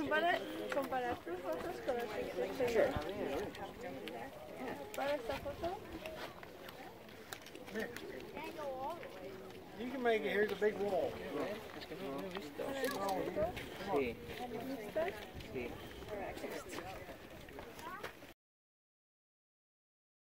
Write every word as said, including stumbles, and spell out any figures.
Compara, comparar tus fotos con las que estoy Sure. Para esta foto. You can make it. Here's a big wall. Sí. Sí.